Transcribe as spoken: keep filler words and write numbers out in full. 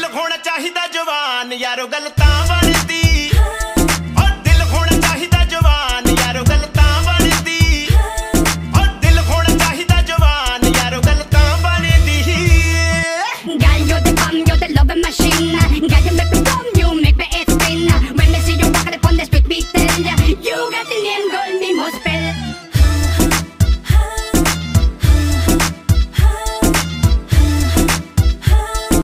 होना चाहिदा जवान यारो गल तां बनदी, और दिल होना चाहिदा जवान यारो गल तां बनदी, और दिल होना चाहिदा जवान यारो गल तां बनदी। Girl, you're the bomb, you're the love of my